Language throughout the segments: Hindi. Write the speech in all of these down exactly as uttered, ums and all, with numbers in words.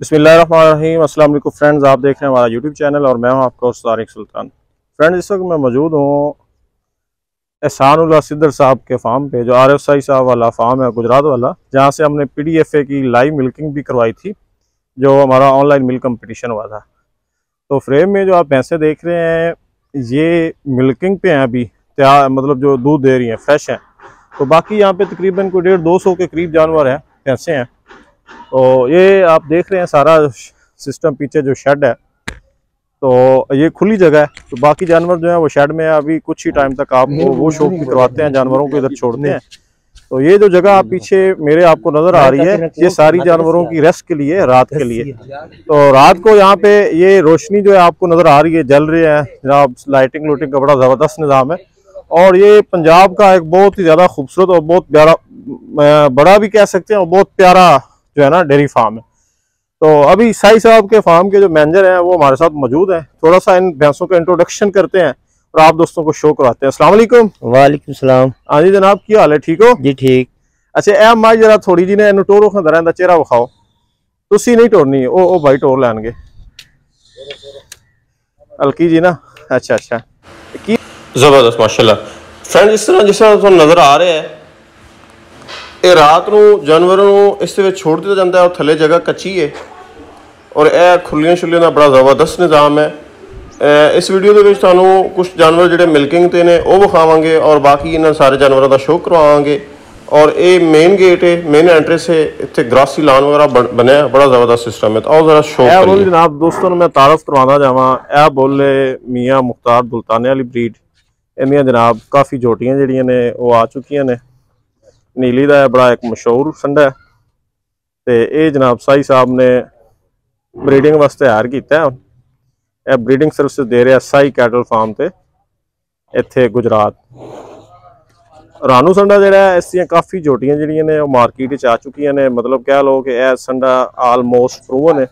बिस्मिल्लाहिर्रहमानिर्रहीम। अस्सलाम वालेकुम फ्रेंड्स, आप देख रहे हैं हमारा यूट्यूब चैनल और मैं हूं आपका होस्ट तारिक सुल्तान। फ्रेंड्स, इस वक्त मैं मौजूद हूं एहसानुल्लाह सिद्दर साहब के फार्म पे, जो आर एफ आई साहब वाला फार्म है गुजरात वाला, जहां से हमने पी डी एफ ए की लाइव मिल्किंग भी करवाई थी, जो हमारा ऑनलाइन मिल्क कंपटीशन हुआ था। तो फ्रेम में जो आप भैंसें देख रहे हैं ये मिल्किंग पे हैं, अभी तैयार, मतलब जो दूध दे रही हैं, फ्रेश हैं। तो बाकी यहाँ पे तकरीबन कोई डेढ़ दो सौ के करीब जानवर हैं, भैंसें हैं। तो ये आप देख रहे हैं सारा सिस्टम, पीछे जो शेड है तो ये खुली जगह है। तो बाकी जानवर जो है वो शेड में है, अभी कुछ ही टाइम तक आपको वो शौक भी करवाते हैं, जानवरों को इधर छोड़ते हैं। तो ये जो जगह आप पीछे मेरे आपको नजर आ रही है, ये सारी जानवरों की रेस्ट के लिए, रात के लिए। तो रात को यहाँ पे ये रोशनी जो है आपको नजर आ रही है, जल रही है जनाब। लाइटिंग लूटिंग का बड़ा जबरदस्त निज़ाम है और ये पंजाब का एक बहुत ही ज्यादा खूबसूरत और बहुत प्यारा, बड़ा भी कह सकते हैं, और बहुत प्यारा जो है ना डेयरी फार्म है। तो अभी साई साहब के फार्म के जो मैनेजर हैं वो हमारे साथ मौजूद हैं। थोड़ा सा इन भैंसों का इंट्रोडक्शन करते हैं और आप दोस्तों को शो कराते हैं। अस्सलाम वालेकुम। वालेकुम सलाम। हाँ जी जनाब, क्या हाल है? ठीक हो जी? ठीक। अच्छा ए माई जरा थोड़ी जी ने टोर रखा रहता, चेहरा विखाओ। तुसी नहीं टोरनी, ओ ओ भाई टोर लैनगे हल्की जी ना। अच्छा अच्छा, की जबरदस्त माशाल्लाह। फ्रेंड, इस तरह जिस तरह नजर आ रहे हैं, ਇਹ ਰਾਤ ਨੂੰ ਜਾਨਵਰਾਂ ਨੂੰ ਇਸ ਦੇ ਵਿੱਚ ਛੋੜ ਦਿੱਤਾ ਜਾਂਦਾ ਹੈ। ਉਹ ਥੱਲੇ ਜਗ੍ਹਾ ਕੱਚੀ ਹੈ ਔਰ ਇਹ ਖੁੱਲੀਆਂ ਛੁੱਲੀਆਂ ਦਾ ਬੜਾ ਜ਼ਬਰਦਸਤ ਨਿਜ਼ਾਮ ਹੈ। ਇਸ ਵੀਡੀਓ ਦੇ ਵਿੱਚ ਤੁਹਾਨੂੰ ਕੁਝ ਜਾਨਵਰ ਜਿਹੜੇ ਮਿਲਕਿੰਗ ਤੇ ਨੇ ਉਹ ਵਿਖਾਵਾਂਗੇ ਔਰ ਬਾਕੀ ਇਹਨਾਂ ਸਾਰੇ ਜਾਨਵਰਾਂ ਦਾ ਸ਼ੋਅ ਕਰਵਾਵਾਂਗੇ। ਔਰ ਇਹ ਮੇਨ ਗੇਟ ਹੈ, ਮੇਨ एंट्रेंस है, ਇੱਥੇ ਗ੍ਰਾਸੀ ਲਾਨ ਵਗੈਰਾ ਬਣਿਆ, ਬੜਾ ਜ਼ਬਰਦस्त ਸਿਸਟਮ ਹੈ। ਆਓ ਜ਼ਰਾ ਸ਼ੋਅ ਕਰੀਏ। ਇਹ ਜਨਾਬ ਦੋਸਤੋਂ ਨੂੰ ਮੈਂ ਤਾਰਫ ਕਰਵਾਉਣਾ ਚਾਹਾਂ, ਇਹ ਬੋਲੇ ਮੀਆਂ ਮੁਖਤਾਰ ਦੁਲਤਾਨੇ ਵਾਲੀ ਬਰੀਡ। ਇਹਦੀਆਂ ਜਨਾਬ ਕਾਫੀ ਝੋਟੀਆਂ ਜਿਹੜੀਆਂ ਨੇ ਉਹ ਆ ਚੁੱਕੀਆਂ ਨੇ। नीली का बड़ा एक मशहूर संडा है। तो ये जनाब साई साहब ने ब्रीडिंग वास्ते हायर किया है। यह ब्रीडिंग सर्विस दे रहा साई कैटल फार्म से इत्थे गुजरात। रानू संडा जिहड़ा है, इसदियां काफ़ी जोटियां जिहड़ियां ने मार्केट च आ चुकियां ने। मतलब कह लो कि यह संडा आलमोस्ट प्रूवन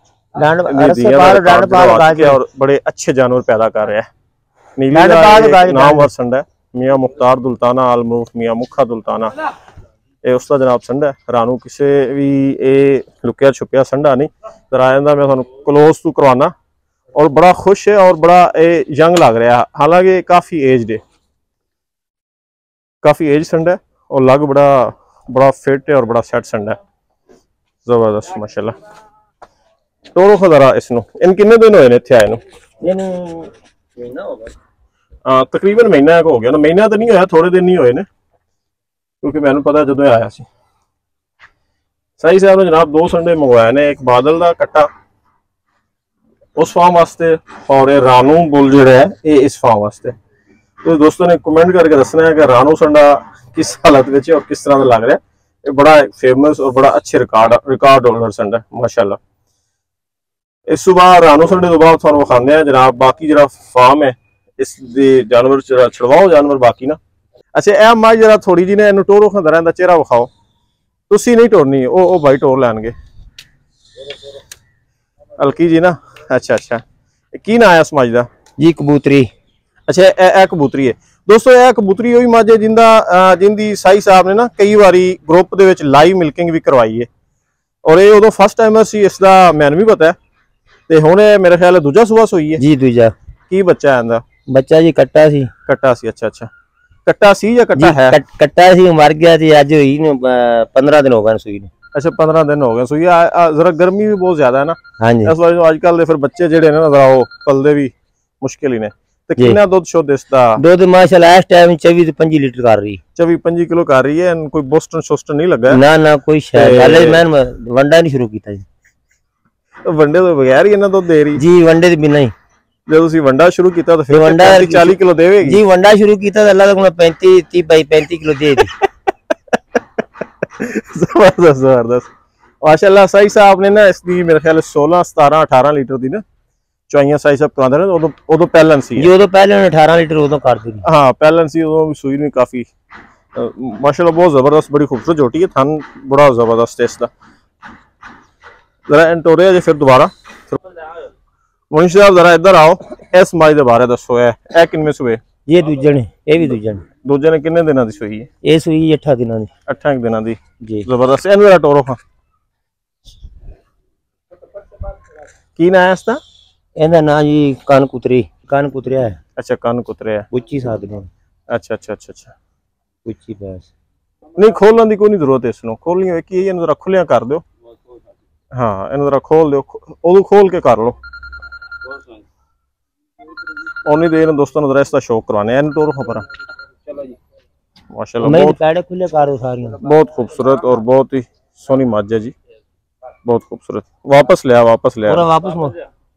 है और बड़े अच्छे जानवर पैदा कर रहा है। नीली का नामवर संडा है, मियाँ मुख्तार दुल्ताना आलमूफ मियाँ मुखा दुल्ताना, ये उसका जनाब संडा है। रानू किसी भी ये लुकिया छुपिया संडा नहीं। जरा मैं तुहानू क्लोज टू करवाना और बड़ा खुश है और बड़ा ये यंग लग रहा है। हालांकि काफ़ी एजड है, काफ़ी एज संडा है और लग बड़ा बड़ा फिट है और बड़ा सेट संडा है, जबरदस्त माशाल्लाह। टोरो खजरा इसनू इन किन्ने दिन होए ने इत्थे आए नू? हाँ तकरीबन महीना हो गया ना। महीना तो नहीं होया, थोड़े दिन नहीं होए ने, क्योंकि मैंने पता जो आया सी। साई साहब ने जनाब दो संडे मंगवाए ने, एक बादल का कट्टा उस फार्म वास्ते और ये रानू बुल जो है ये इस फार्म वास्ते। तो दोस्तों ने कमेंट करके दसना है कि रानू संडा किस हालत में और किस तरह का लग रहा है। ये बड़ा फेमस और बड़ा अच्छे रिकॉर्ड रिकॉर्ड होल्डर संडा है माशाल्लाह। इस सुबह रानू संडे तो बाद थोड़ा विखाने हैं जनाब बाकी जरा फार्म है, इस जानवर छड़वाओ जानवर बाकी ना। अच्छा ए माई जरा थोड़ी जी ने टोर रखा रहता, चेहरा विखाओ। तुसी नहीं टोरनी, ओ ओ भाई टोर लैनगे हल्की जी ना। अच्छा अच्छा, की ना है समाज का जी? कबूतरी। अच्छा ए कबूतरी है दोस्तों, यह कबूतरी वही मज है जिंदा जिंदी साई साहब ने ना कई बारी ग्रुप दे विच लाइव मिल्किंग भी करवाई है और ये उदों फस्ट टाइमर सी, इसका मैनू भी पता है। ते हुण मेरे ख्याल दूजा सुबह सोई है जी? दूजा। की बच्चा है बच्चा जी? कट्टा सी। कट्टा सी। अच्छा अच्छा, कट्टा सी या कट्टा है? कट, कट्टा सी, मर गया थी, आज हुई पंद्रह दिन हो गए सुई ने। अच्छा पंद्रह दिन हो गए सुई। जरा गर्मी भी बहुत ज्यादा है ना। हाँ जी। इस वजह आजकल फिर बच्चे जेडे ने ना वो पलदे भी मुश्किल ही ने। ते कितना दुध शुद्ध इसदा? दुध माशाल्लाह इस टाइम चौबीस से पच्चीस लीटर कर रही। चौबीस पच्चीस किलो कर रही है। कोई बोस्टन शोस्टन नहीं लगा? ना ना कोई शायद मैं वंडा नहीं शुरू किया जी। वंडे तो बगैर ही इन्ना दुध दे रही जी? वंडे तो बिना ही। जो तुसी वंडा शुरू किया तो फिर वंडा चालीस किलो देवेगी जी? वंडा शुरू किया तो अल्लाह तक पैंतीस तीस बाई पैंतीस किलो दे दी। जबरदस्त जबरदस्त माशाल्लाह। साई साहब ने ना इसकी मेरे ख्याल सोलह सतारह अठारह लीटर दी ना चुआइयां साई साहब करांदे ने। उदों उदों पहलन सी जी? उदों पहले अठारह लीटर उदों कर दी। हाँ पहलन सी, उदों भी सूई में काफी माशाल्लाह बहुत जबरदस्त, बड़ी खूबसूरत जोटी है। थन बड़ा जबरदस्त है इसका। जरा एंटोरे जे फिर दोबारा मुंशी साहब जरा इधर आओ, इस माई के बारे दसो। है किन्ने सुए? ये दूजे ने, ये भी दूजे ने। दूजे ने किन्ने दिनों की सुई है? ये सुई अठा दिनों की। अठा दिनों की जी, जबरदस्त। इन जरा टोरो खा की ना है इसका? ਇਹਦਾ ਨਾਂ ਜੀ ਕੰਨ ਕੁਤਰੀ ਕੰਨ ਕੁਤਰਿਆ ਹੈ अच्छा कान कुतरे है। ਉੱਚੀ ਸਕਦੇ ਹਾਂ अच्छा अच्छा अच्छा अच्छा ਉੱਚੀ ਬਸ नहीं खोलन की कोई नहीं जरूरत इसनों खोलनी की है जरा खुलिया कर दो हाँ इन जरा खोल दो उदू खोल के कर लो उन्नी देर दोस्तों जरा इसका शौक करवाने इन टोर खबर माशाल्लाह बहुत पैड़े खुले कर दो सारी बहुत खूबसूरत और बहुत ही सोहनी मझ है जी बहुत खूबसूरत वापस लिया वापस लिया पूरा वापस मोड़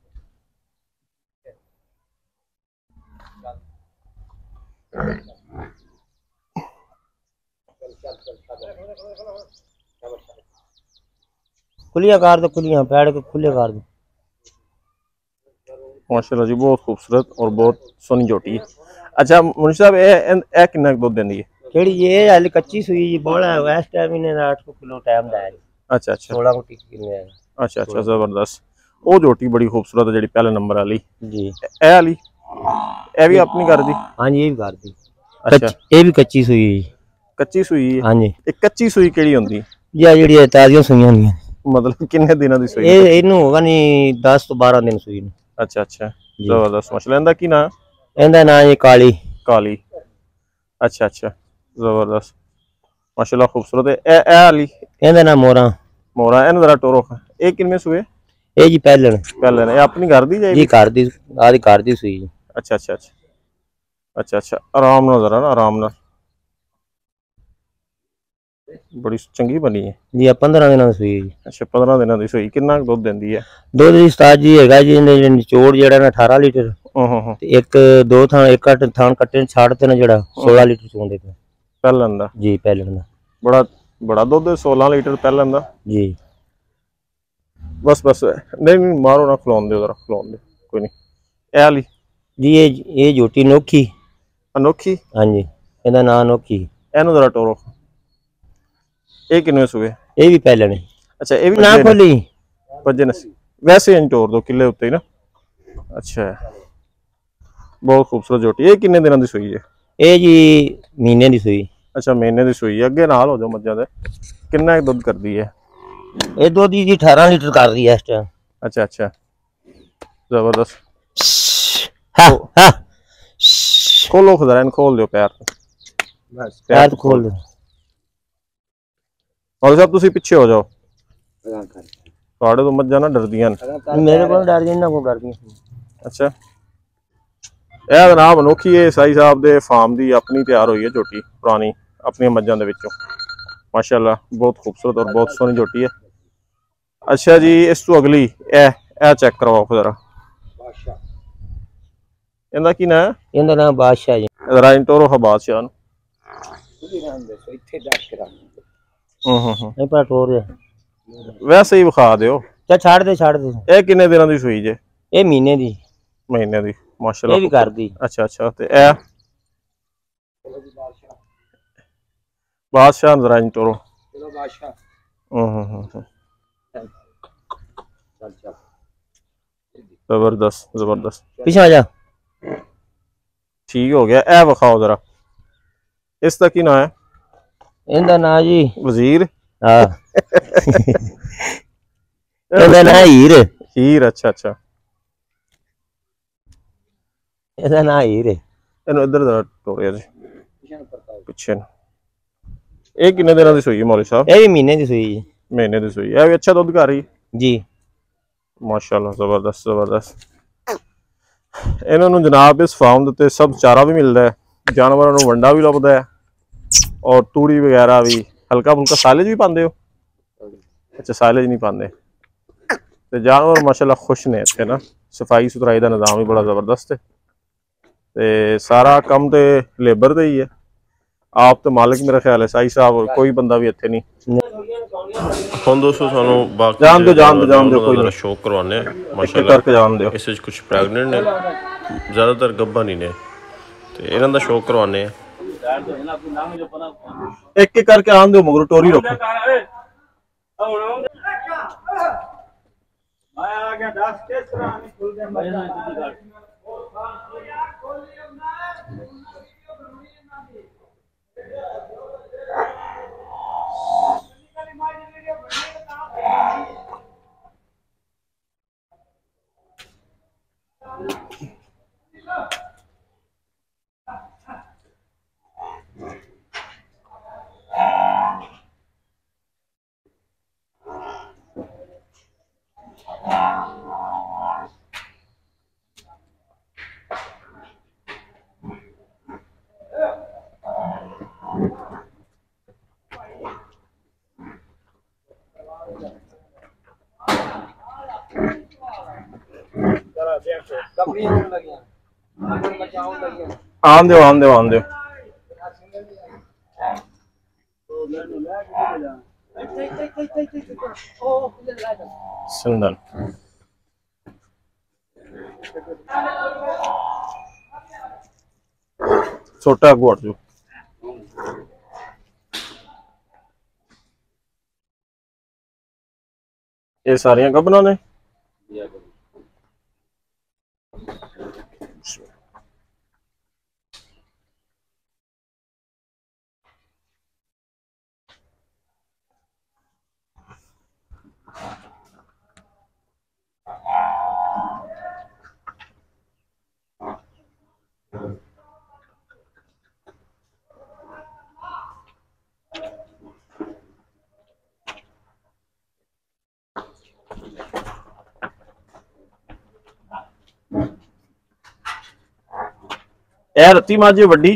खुलिया कर दो खुलिया पैड़ के खुले कर दो माशाल्लाह जी बहुत खूबसूरत और बहुत सोहनी झोटी है। अच्छा मुंशी साहब ए ए कितना दूध देंदी है? केड़ी ये हाले कच्ची सुई जी बोला है इस टाइम इन्हें आठ किलो टाइम दा है। अच्छा अच्छा सोलह को टिक किने है। अच्छा अच्छा जबरदस्त वो झोटी बड़ी खूबसूरत है जेडी पहले नंबर वाली जी ए वाली ए भी अपनी कर दी? हां जी ये भी कर दी। अच्छा ये भी कच्ची सुई है कच्ची सुई है? हां जी एक कच्ची सुई केड़ी होंदी या जेडी ताजियां सुईयां नहीं मतलब किन्ने दिनों दी सुई? ए इनु होगा नहीं दस तो बारह दिन सुई ਨੂੰ। अच्छा अच्छा जबरदस्त माशाल्लाह इंदा की ना इंदा ना ये काली काली अच्छा अच्छा जबरदस्त माशाल्लाह खूबसूरत है ए ए वाली इंदा ना मोरा मोरा इन जरा टोरो ए किनमें सुए? ए जी पहलन पहले ने अपनी घर दी जाए जी घर दी आदी घर दी सुई अच्छा अच्छा अच्छा अच्छा अच्छा आराम नाल जरा ना आराम नाल बड़ी चंगी बनी है जी पंद्रह दिन सुई जी। अच्छा पंद्रह दिन की सुई कितना दुध देंदी है? दुध दी उस्ताद जी हैगा जी निचोड़ जेड़ा ना अठारह लीटर ते एक दो थान एक कट थान कट्टे छाड़ते ना जेड़ा सोलह लीटर चोंदे पे पहलन दा जी पहलन दा बड़ा बड़ा दुध सोलह लीटर पहलन दा जी बस बस नहीं नहीं मारो ना खिलाउन दे जरा खिलाउन दे कोई नहीं ए वाली जी ये ये झोटी नोखी अनोखी हां जी ਇਹਦਾ ਨਾਂ नोखी एनु जरा टोरो ए किनवे सुए? ये भी पहले ने अच्छा ये भी ना खोली पजे नसी वैसे इन टोर दो किले उत्ते ही ना अच्छा बहुत खूबसूरत झोटी ये किन्ने दिनों की सुई है? ये जी महीने की सुई अच्छा महीने की सुई है अगे नाल हो जाओ मज्जा दे कितना दुध करदी है? ये दुध जी अठारह लीटर कर दी है इस टाइम। अच्छा अच्छा जबरदस्त हाँ हाँ खोलो खजरा खोल दो पैर बस पैर तो खोल दो और साहब तुसी पीछे हो जाओ ਤੁਹਾਡੇ ਤੋਂ ਮੱਝਾਂ ਨਾ ਡਰਦੀਆਂ ਨੇ ਮੇਰੇ ਕੋਲ ਡਰ ਜਿੰਨਾ ਕੋ ਡਰਦੀਆਂ ਅੱਛਾ ਇਹ ਜਨਾਬ ਅਨੋਖੀ ਹੈ ਸਾਈ ਸਾਹਿਬ ਦੇ ਫਾਰਮ ਦੀ ਆਪਣੀ ਤਿਆਰ ਹੋਈ ਹੈ ਝੋਟੀ ਪੁਰਾਣੀ ਆਪਣੀਆਂ ਮੱਝਾਂ ਦੇ ਵਿੱਚੋਂ ਮਾਸ਼ਾਅੱਲਾ ਬਹੁਤ ਖੂਬਸੂਰਤ ਔਰ ਬਹੁਤ ਸੋਹਣੀ ਝੋਟੀ ਹੈ। अच्छा जी इस तो अगली ए ए चेक करवाओ जरा इनका की ना है? इनका नाम बादशाह जी जरा इन टोरो हा बादशाह नु हम्म हम्म नहीं पर टोर है वैसे ही विखा दियो चा छाड़ दे छाड़ दे ए किन्ने दिनों दी सुई जे? ये महीने दी महीने दी माशाल्लाह ये भी कर दी। अच्छा अच्छा ते ए बादशाह जरा इन टोरो चलो बादशाह हम्म हम्म जबरदस्त जबरदस्त पीछे आ जा ठीक हो गया ए विखाओ जरा इसका की ना है? इनका ना जी वजीर हां इनका ना हीर हीर अच्छा अच्छा इनका ना हीर है इन्हों इधर जरा टोरिया जी पीछे ये किन्ने दिनों की सुई है मौलवी साहब? ये भी महीने की सुई है महीने की सुई है भी अच्छा दूध कर रही जी माशाल्लाह जबरदस्त जबरदस्त इन्होंने जनाब इस फार्म के उत्ते सब चारा भी मिलता है जानवरों को वंडा भी लभदा है और तूड़ी वगैरह भी हल्का फुल्का साइलेज भी पाते हो? अच्छा साइलेज नहीं पाते तो जानवर माशाल्लाह खुश ने इतने ना सफाई सुथराई का निज़ाम भी बड़ा जबरदस्त है ते सारा कम तो लेबर का ही है आप तो मालिक मेरा ख्याल है साई साहब कोई बंदा भी इतने नहीं ਹੁਣ ਦੋਸਤੋ ਸਾਨੂੰ ਬਾਕੀ ਜਾਨ ਦੋ ਜਾਨ ਦੋ ਜਾਨ ਦੋ ਕੋਈ ਨਾ ਸ਼ੌਕ ਕਰਵਾਉਣੇ ਮਾਸ਼ਾਅੱਲਾ ਕਰਕੇ ਜਾਨ ਦਿਓ ਇਸ ਵਿੱਚ ਕੁਝ ਪ੍ਰੈਗਨੈਂਟ ਨੇ ਜ਼ਿਆਦਾਤਰ ਗੱਭਾ ਨਹੀਂ ਨੇ ਤੇ ਇਹਨਾਂ ਦਾ ਸ਼ੌਕ ਕਰਵਾਉਣੇ ਆ ਇੱਕ ਇੱਕ ਕਰਕੇ ਆਨ ਦਿਓ ਮਗਰ ਟੋਰੀ ਰੱਖੋ ਮੈਂ ਆ ਗਿਆ ਦਸ ਕਿਸ ਤਰ੍ਹਾਂ ਨਹੀਂ ਖੁੱਲ ਗਿਆ आन दो आन दो आन दो सिंधन छोटा अगू हट जो ये सारियां गबना ने ए रत्ती माझी वड्डी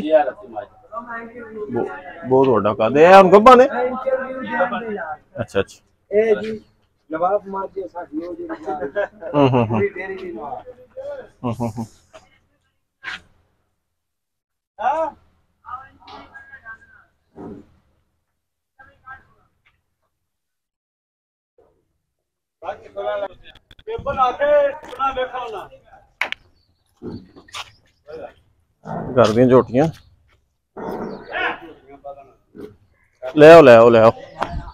बहुत वड्डा कद है हम गब्बा ने अच्छा अच्छा ए जी नवाब माझी साडी हो जी हम्म हम्म हम्म हम्म हां बाकी बना के बना के बना देखो ना घर दी झोटियां ले आओ ले आओ ले आओ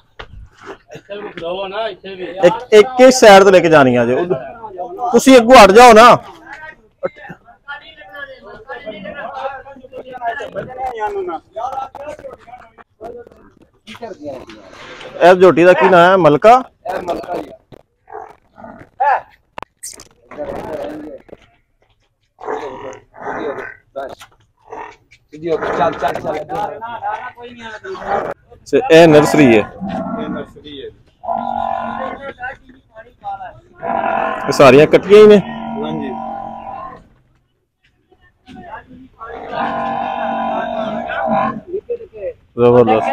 एक एक ही साइड तो लेके जानी है जो तुसी अगू हट जाओ ना इस झोटी का की नाम है मलका ए नर्सरी है सारियां कट्टियां ही ने जबरदस्त